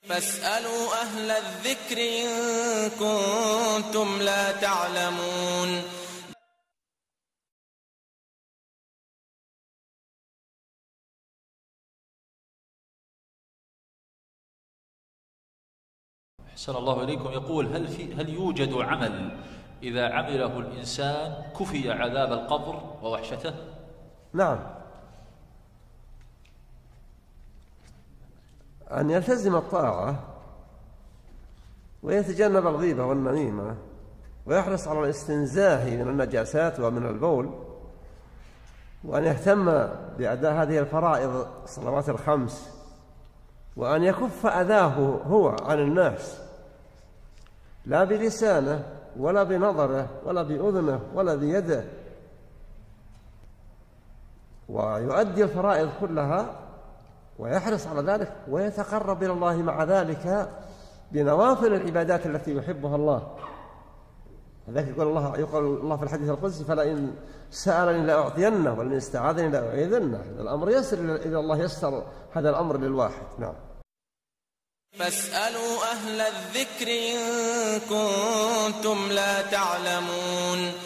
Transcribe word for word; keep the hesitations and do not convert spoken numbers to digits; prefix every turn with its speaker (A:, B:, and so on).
A: فاسألوا أهل الذكر إن كنتم لا تعلمون.
B: أحسن الله إليكم. يقول هل, في هل يوجد عمل إذا عمله الإنسان كفي عذاب القبر ووحشته؟
C: نعم، أن يلتزم الطاعة ويتجنب الغيبة والنميمة ويحرص على الاستنزاه من النجاسات ومن البول، وأن يهتم بأداء هذه الفرائض الصلوات الخمس، وأن يكف أذاه هو عن الناس، لا بلسانه ولا بنظره ولا بأذنه ولا بيده، ويؤدي الفرائض كلها ويحرص على ذلك ويتقرب إلى الله مع ذلك بنوافل العبادات التي يحبها الله. لذلك يقول الله يقول الله في الحديث القدسي: فلئن سألني لأعطينه ولئن استعاذني لأعيذنه. الأمر يسر إلى الله، يسر هذا الأمر للواحد. نعم.
A: فاسألوا أهل الذكر إن كنتم لا تعلمون.